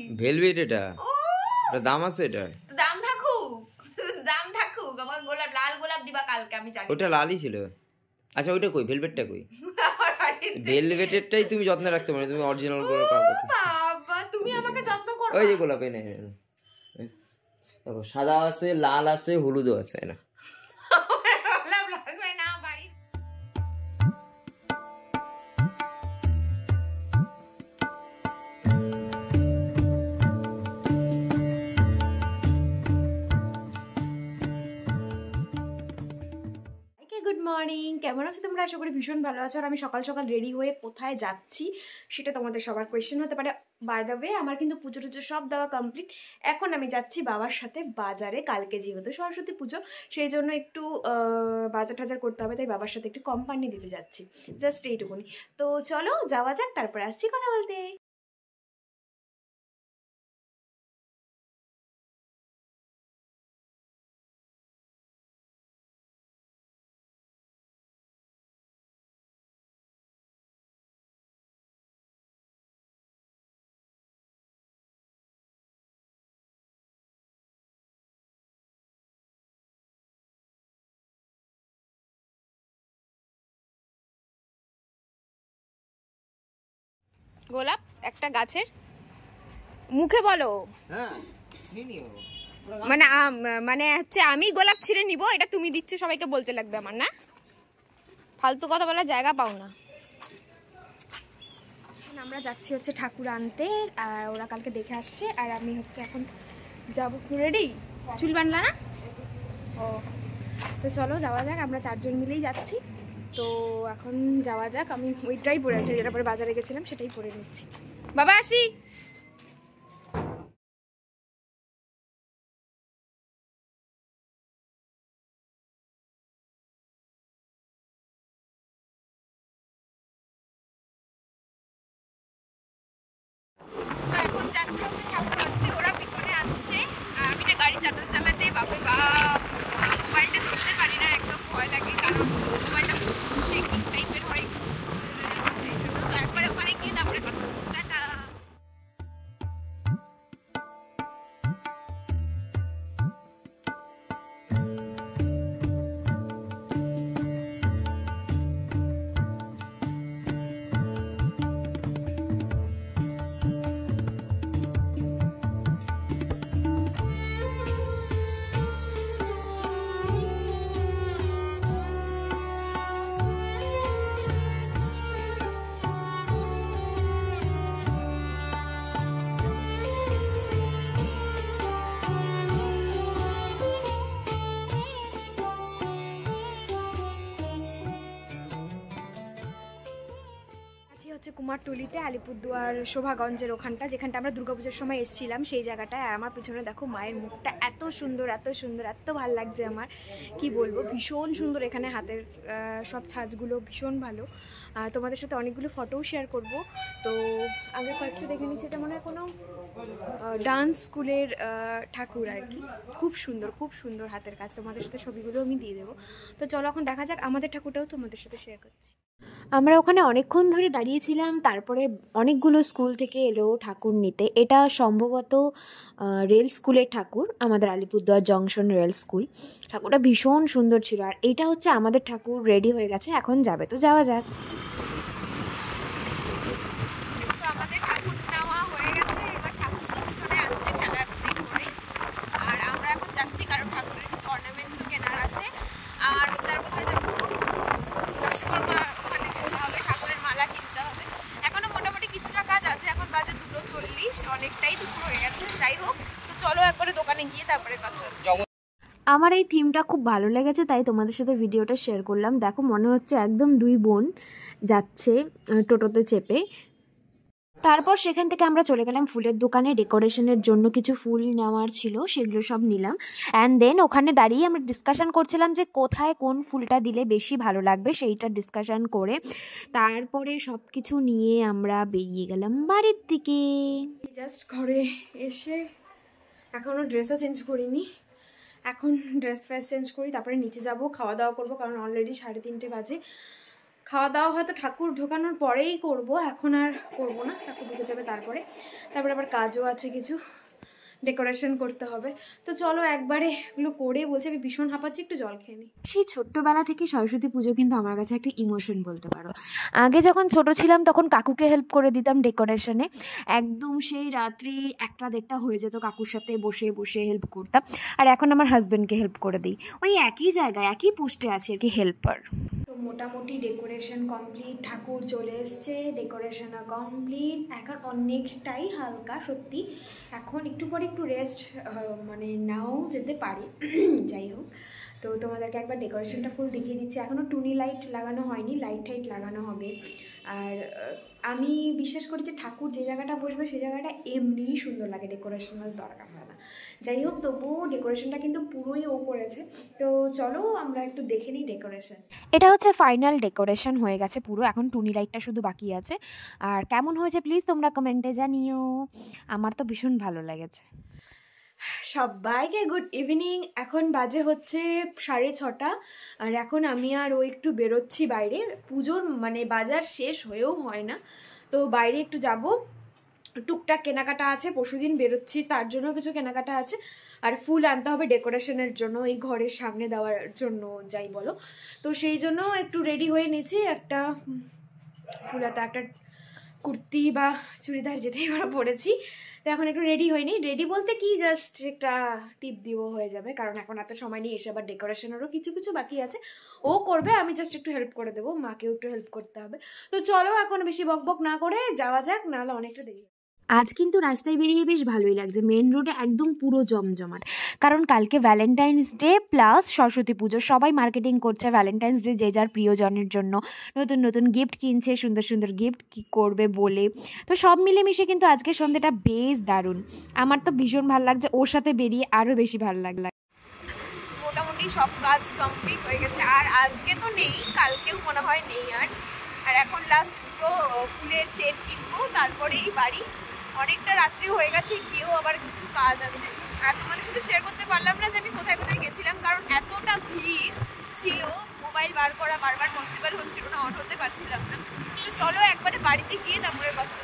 Velvet এটা দাম আছে এটা দাম থাকুক আমার গোলাপ লাল গোলাপ দিবা কালকে আমি জানি ওটা লালই ছিল আচ্ছা ওইটা কই ভেলভেটটা কই ভেলভেটেরটাই তুমি যত্ন রাখতে পারো তুমি অরিজিনাল গোলাপ বাবা তুমি আমাকে যত্ন করো ওই যে গোলাপ এনে দেখো সাদা আছে লাল আছে হলুদও আছে না গোলাপ লাগবে না বাড়ি গুড মর্নিং কেমন আছো তোমরা আশা করি ভীষণ ভালো আছো আর আমি সকাল সকাল রেডি হয়ে কোথায় যাচ্ছি সেটা তোমাদের সবার কোয়েশ্চেন হতে পারে বাই দ্য ওয়ে আমার কিন্তু পুজো টুজো সব দেওয়া কমপ্লিট এখন আমি যাচ্ছি বাবার সাথে বাজারে কালকে যেহেতু সরস্বতী পুজো সেই জন্য একটু বাজার টাজার করতে হবে তাই বাবার সাথে একটু কোম্পানি দিতে যাচ্ছি জাস্ট এইটুকুনি তো চলো যাওয়া যাক তারপরে আসছি কথা বলতে গোলাপ একটা গাছের মুখে বলো হ্যাঁ মানে মানে হচ্ছে আমি গোলাপ ছিঁড়ে নিব এটা তুমি দিচ্ছ সবাইকে বলতে লাগবে আমার না ফালতু কথা বলার জায়গা পাও না এখন আমরা যাচ্ছি হচ্ছে ঠাকুর আনতে আর ওরা কালকে দেখে আসছে আর আমি হচ্ছে এখন যাবো রেডি চুল বানলা না ও তো চলো যাওয়া যাক আমরা চারজন মিলেই যাচ্ছি তো এখন যাওয়া যাক আমি ওইটাই পরে আছি যেটা পরে বাজারে গেছিলাম সেটাই পরে নিচ্ছি বাবা আসি এখন যাচ্ছে হচ্ছে ঠাকুর আনতে ওরা পিছনে আসছে আর আমি না গাড়ি চালাতে চালাতে বাপরে বাপ মোবাইলটা ধরতে পারি না একদম ভয় লাগে কারণ মোবাইলটা শেকিং টাইপের হয় তো একবারে ওখানে গিয়ে তারপরে কথা বলছি টাটা হচ্ছে কুমারটুলিতে আলিপুরদুয়ার শোভাগঞ্জের ওখানটা যেখানটা আমরা দুর্গাপুজোর সময় এসেছিলাম সেই জায়গাটায় আর আমার পিছনে দেখো মায়ের মুখটা এত সুন্দর এত ভালো লাগছে আমার কি বলবো ভীষণ সুন্দর এখানে হাতের সব ছাঁচগুলো ভীষণ ভালো তোমাদের সাথে অনেকগুলো ফটোও শেয়ার করব তো আগে ফার্স্টে দেখে নিচ্ছি এটা মনে হয় কোনো ডান্স স্কুলের ঠাকুর আর কি খুব সুন্দর হাতের কাজ তোমাদের সাথে ছবিগুলো আমি দিয়ে দেবো তো চলো এখন দেখা যাক আমাদের ঠাকুরটাও তোমাদের সাথে শেয়ার করছি আমরা ওখানে অনেকক্ষণ ধরে দাঁড়িয়েছিলাম তারপরে অনেকগুলো স্কুল থেকে এলো ঠাকুর নিতে এটা সম্ভবত রেল স্কুলের ঠাকুর আমাদের আলিপুরদুয়ার জংশন রেল স্কুল ঠাকুরটা ভীষণ সুন্দর ছিল আর এইটা হচ্ছে আমাদের ঠাকুর রেডি হয়ে গেছে এখন যাবে তো যাওয়া যাক তো আমাদের ঠাকুর নেওয়া হয়ে গেছে এবার ঠাকুর তো পিছনে আসছে ঠেলাতে করে আর আমরা এখন যাচ্ছি কারণ ঠাকুরের কিছু অর্নামেন্টসও কেনার আছে আর তার কোথায় যাবো দশকর্মা ওখানে যেতে হবে ঠাকুরের মালা কিনতে হবে এখনো মোটামুটি কিছুটা কাজ আছে এখন বাজে 2:40 অনেকটাই দুপুর হয়ে গেছে যাই হোক তো চলো একবারে দোকানে গিয়ে তারপরে কথা আমার এই থিমটা খুব ভালো লেগেছে তাই তোমাদের সাথে ভিডিওটা শেয়ার করলাম দেখো মনে হচ্ছে একদম দুই বোন যাচ্ছে টোটোতে চেপে তারপর সেখান থেকে আমরা চলে গেলাম ফুলের দোকানে ডেকোরেশনের জন্য কিছু ফুল নেওয়ার ছিল সেগুলো সব নিলাম অ্যান্ড দেন ওখানে দাঁড়িয়ে আমরা ডিসকাশন করছিলাম যে কোথায় কোন ফুলটা দিলে বেশি ভালো লাগবে সেইটা ডিসকাশন করে তারপরে সব কিছু নিয়ে আমরা বেরিয়ে গেলাম বাড়ির দিকে জাস্ট ঘরে এসে এখনও ড্রেসও চেঞ্জ করিনি এখন ড্রেস ফ্রেস চেঞ্জ করি তারপরে নিচে যাব খাওয়া দাওয়া করবো কারণ অলরেডি 3:30 বাজে খাওয়া দাওয়া হয়তো ঠাকুর ঢোকানোর পরেই করব, এখন আর করব না, ঠাকুর ঢুকে যাবে তারপরে আবার কাজও আছে, কিছু ডেকোরেশন করতে হবে। তো চলো একবারে এগুলো করে, বলছি আমি ভীষণ হাঁপাচ্ছি, একটু জল খেয়ে নিই। সেই ছোট্টবেলা থেকে সরস্বতী পুজো কিন্তু আমার কাছে একটা ইমোশন বলতে পারো। আগে যখন ছোট ছিলাম তখন কাকুকে হেল্প করে দিতাম ডেকোরেশনে, একদম সেই রাত্রি 1টা-1:30 হয়ে যেত, কাকুর সাথে বসে বসে হেল্প করতাম। আর এখন আমার হাজব্যান্ডকে হেল্প করে দিই, ওই একই জায়গায় একই পোস্টে আছে আর কি, হেল্পার। তো মোটামুটি ডেকোরেশন কমপ্লিট, ঠাকুর চলে এসছে, ডেকোরেশনও কমপ্লিট, এখন অনেকটাই হালকা সত্যি, এখন একটু পরে একটু রেস্ট মানে নাও যেতে পারি। যাই হোক, তো তোমাদেরকে একবার ডেকোরেশনটা ফুল দেখিয়ে দিচ্ছি। এখনও টুনি লাইট লাগানো হয়নি, লাইট টাইট লাগানো হবে। আর আমি বিশ্বাস করি যে ঠাকুর যে জায়গাটা বসবে সেই জায়গাটা এমনিই সুন্দর লাগে, ডেকোরেশনের দরকার হয় না। যাই হোক, তবুও ডেকোরেশনটা কিন্তু পুরোই ও করেছে। তো চলো আমরা একটু দেখে নিই ডেকোরেশন। এটা হচ্ছে ফাইনাল ডেকোরেশন হয়ে গেছে পুরো, এখন টুনি লাইটটা শুধু বাকি আছে। আর কেমন হয়েছে প্লিজ তোমরা কমেন্টে জানিও, আমার তো ভীষণ ভালো লেগেছে। সবাইকে গুড ইভিনিং। এখন বাজে হচ্ছে 6:30, আর এখন আমি আর ও একটু বেরোচ্ছি বাইরে, পুজোর মানে বাজার শেষ হয়েও হয় না, তো বাইরে একটু যাব, টুকটাক কেনাকাটা আছে, পরশুদিন বেরোচ্ছি তার জন্য কিছু কেনাকাটা আছে, আর ফুল আনতে হবে ডেকোরেশনের জন্য, এই ঘরের সামনে দেওয়ার জন্য যাই বলো। তো সেই জন্য একটু রেডি হয়ে নিয়েছি, একটা ফুলাতে একটা কুর্তি বা চুড়িদার যেটাই আমরা পরেছি। তো এখন একটু রেডি হয়নি, রেডি বলতে কি জাস্ট একটা টিপ দিব হয়ে যাবে, কারণ এখন এত সময় নিয়ে এসে আবার ডেকোরেশনেরও কিছু কিছু বাকি আছে, ও করবে, আমি জাস্ট একটু হেল্প করে দেবো, মাকেও একটু হেল্প করতে হবে। তো চলো এখন বেশি বকবক না করে যাওয়া যাক, নাহলে অনেকটা দেরি। আজ কিন্তু রাস্তায় বেরিয়ে বেশ ভালোই লাগছে, মেন রোডে একদম পুরো জমজমাট, কারণ কালকে ভ্যালেন্টাইন্স ডে প্লাস সরস্বতী পুজো, সবাই মার্কেটিং করছে ভ্যালেন্টাইন্স ডে যে যার প্রিয়জনের জন্য, নতুন নতুন গিফট কিনছে, সুন্দর সুন্দর গিফট কি করবে বলে। তো সব মিলেমিশে কিন্তু আজকে সন্ধ্যাটা বেশ দারুণ, আমার তো ভীষণ ভালো লাগছে, ওর সাথে বেরিয়ে আরও বেশি ভালো লাগলো। মোটামুটি সব কাজ কমপ্লিট হয়ে গেছে, আর আজকে তো নেই, কালকেও মনে হয় নেই। আর এখন লাস্ট দুটো ফুলের চেন কিনবো, তারপরেই বাড়ি। অনেকটা রাত্রি হয়ে গেছে, গিয়েও আবার কিছু কাজ আছে, আর তোমাদের সাথে শেয়ার করতে পারলাম না যে আমি কোথায় কোথায় গেছিলাম, কারণ এতটা ভিড় ছিল, মোবাইল বার করা বারবার পসিবল হচ্ছিল না, অন হতে পারছিলাম না। তো চলো একবারে বাড়িতে গিয়ে তারপরে কথা।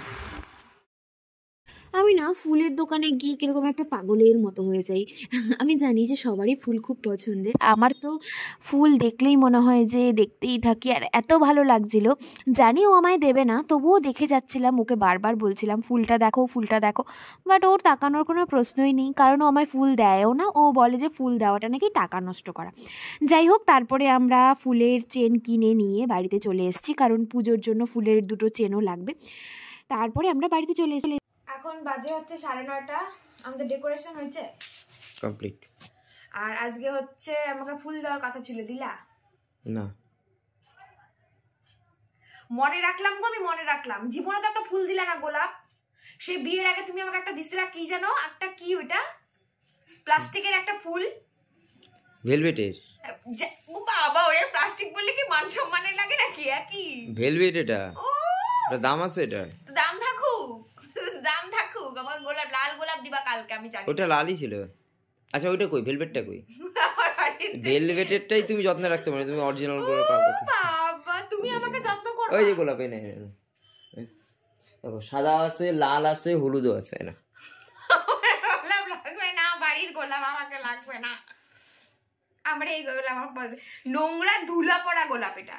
আমি না ফুলের দোকানে গিয়ে কীরকম একটা পাগলের মতো হয়ে যাই। আমি জানি যে সবারই ফুল খুব পছন্দের, আমার তো ফুল দেখলেই মনে হয় যে দেখতেই থাকি, আর এত ভালো লাগছিল, জানি ও আমায় দেবে না, তবুও দেখে যাচ্ছিলাম, ওকে বারবার বলছিলাম ফুলটা দেখো ফুলটা দেখো, বাট ওর তাকানোর কোনো প্রশ্নই নেই, কারণ ও আমায় ফুল দেয়ও না, ও বলে যে ফুল দেওয়াটা নাকি টাকা নষ্ট করা। যাই হোক, তারপরে আমরা ফুলের চেন কিনে নিয়ে বাড়িতে চলে এসেছি, কারণ পুজোর জন্য ফুলের দুটো চেনও লাগবে। তারপরে আমরা বাড়িতে চলে এসেছি। এখন বাজে হচ্ছে 9:30, আমাদের ডেকোরেশন হয়েছে কমপ্লিট। আর আজকে হচ্ছে আমাকে ফুল দেওয়ার কথা ছিল, দিলা না? মনে রাখলাম গো, আমি মনে রাখলাম, জীবনে তো একটা ফুল দিলা না, গোলাপ। সেই বিয়ের আগে তুমি আমাকে একটা দিছিলা, কি জানো একটা, কি ওইটা প্লাস্টিকের একটা ফুল, ভেলভেটের। ও বাবা, ওরে প্লাস্টিক বললে কি মান সম্মানের লাগে নাকি? একই ভেলভেট, এটা দাম আছে, এটা তো দাম থাকুক, দাম থাকুক, আমার গোলাপ লাল গোলাপ দিবা কালকে, আমি জানি। ওটা লালই ছিল। আচ্ছা ওইটা কই, ভেলভেটটা কই? ভেলভেটেরটাই তুমি যত্ন রাখতে পারো, তুমি অরিজিনাল করে পাবে। বাবা তুমি আমাকে যত্ন করো। ওই যে গোলাপ, এই না দেখো, সাদা আছে, লাল আছে, হলুদও আছে। না গোলাপ লাগবে না, বাড়ির গোলাপ আমাকে লাগবে না, আমরা এই গোলাপ আমার নোংরা ধুলা পড়া গোলাপ, এটা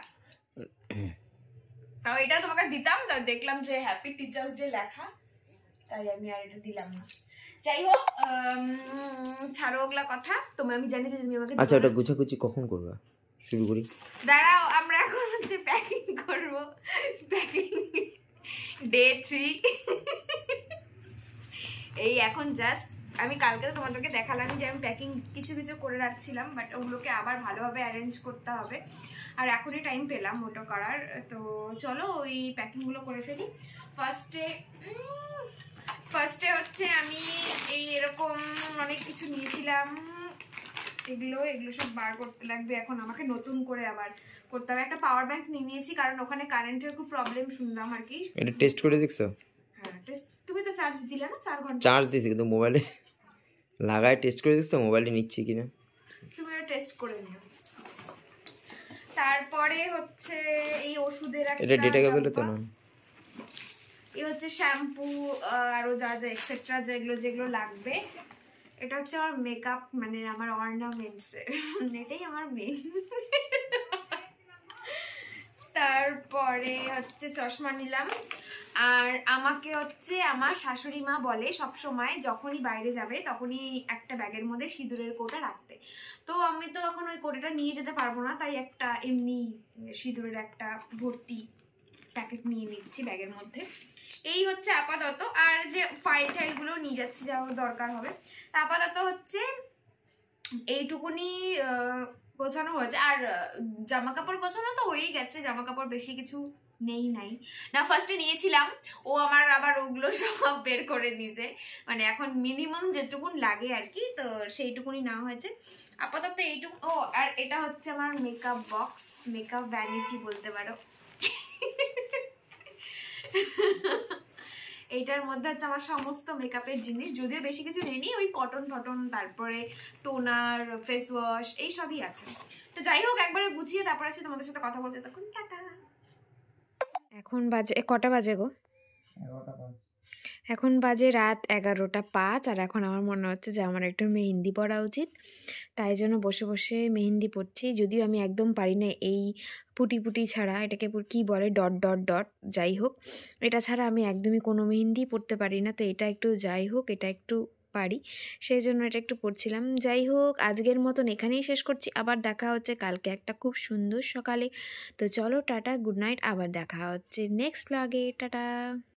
তাও এটা তোমাকে দিতাম, তো দেখলাম যে হ্যাপি টিচার্স ডে লেখা, তাই আমি আর এটা দিলাম না। যাই হোক, ছাড়ো ওগুলা কথা, তোমার আমি জানি যে তুমি আমাকে। আচ্ছা ওটা গুছাগুছি কখন করবা, শুরু করি? দাঁড়াও, আমরা এখন হচ্ছে প্যাকিং করব, প্যাকিং ডে 3। এই এখন জাস্ট আমি কালকে তো তোমাদেরকে দেখালাম যে আমি প্যাকিং কিছু কিছু করে রাখছিলাম, বাট ওগুলোকে আবার ভালোভাবে অ্যারেঞ্জ করতে হবে, আর এখনই টাইম পেলাম ওটা করার। তো চলো ওই প্যাকিংগুলো করে ফেলি। ফার্স্টে হচ্ছে আমি এই এরকম অনেক কিছু নিয়েছিলাম, এগুলো সব বার করতে লাগবে, এখন আমাকে নতুন করে আবার করতে হবে। একটা পাওয়ার ব্যাংক নিয়ে নিয়েছি, কারণ ওখানে কারেন্টের খুব প্রবলেম শুনলাম আর কি। এটা টেস্ট করে দেখছো? হ্যাঁ টেস্ট, তুমি তো চার্জ দিলে না 4 ঘন্টা। চার্জ দিয়েছি, কিন্তু মোবাইলে লাগায় টেস্ট করে দেখছো মোবাইলটা নিচ্ছে কিনা, তুমি এটা টেস্ট করে নিও। তারপরে হচ্ছে এই ওষুধের এটা ডিটেকেবল তো না, এই হচ্ছে শ্যাম্পু আরো যা যা এক্সেট্রা যেগুলো লাগবে। এটা হচ্ছে আমার মেকআপ, মানে আমার অর্নামেন্টস, এটাই আমার মেন। তারপরে হচ্ছে চশমা নিলাম। আর আমাকে হচ্ছে আমার শাশুড়ি মা বলে সব সময় যখনই বাইরে যাবে তখনই একটা ব্যাগের মধ্যে সিঁদুরের কৌটা রাখতে। তো আমি তো এখন ওই কৌটাটা নিয়ে যেতে পারবো না, তাই একটা এমনি সিঁদুরের একটা ভর্তি প্যাকেট নিয়ে নিচ্ছি ব্যাগের মধ্যে। এই হচ্ছে আপাতত। আর যে ফাইল টাইলগুলো নিয়ে যাচ্ছি যা দরকার হবে। আপাতত হচ্ছে এইটুকুনি গোছানো হয়েছে। আর জামা কাপড় গোছানো তো হয়েই গেছে, জামা কাপড় বেশি কিছু নেই না। ফার্স্টে নিয়েছিলাম, ও আমার আবার ওগুলো সব বের করে দিয়েছে, মানে এখন মিনিমাম যেটুকুন লাগে আর কি, তো সেইটুকুনি নেওয়া হয়েছে আপাতত এইটুকু। ও আর এটা হচ্ছে আমার মেকআপ বক্স, মেকআপ ভ্যানিটি বলতে পারো। এইটার মধ্যে হচ্ছে আমার সমস্ত মেকআপের জিনিস, যদিও বেশি কিছু নেই, ওই কটন ফটন, তারপরে টোনার, ফেস ওয়াশ, এই সবই আছে। তো যাই হোক, একবারে গুছিয়ে তারপর আছে তোমাদের সাথে কথা বলতে থাকুন। টাটা। এখন বাজে কটা বাজে গো? এখন বাজে রাত 11:05। আর এখন আমার মনে হচ্ছে যে আমার একটু মেহেন্দি পরা উচিত, তাই জন্য বসে বসে মেহেন্দি পড়ছি। যদিও আমি একদম পারি না এই পুটি পুটি ছাড়া, এটাকে কি বলে, ডট ডট ডট, যাই হোক, এটা ছাড়া আমি একদমই কোনো মেহেন্দি পড়তে পারি না। তো এটা একটু, যাই হোক, এটা একটু পারি, সেই জন্য এটা একটু পড়ছিলাম। যাই হোক, আজকের মতন এখানেই শেষ করছি। আবার দেখা হচ্ছে কালকে একটা খুব সুন্দর সকালে। তো চলো টাটা, গুড নাইট, আবার দেখা হচ্ছে নেক্সট ব্লগে। টাটা।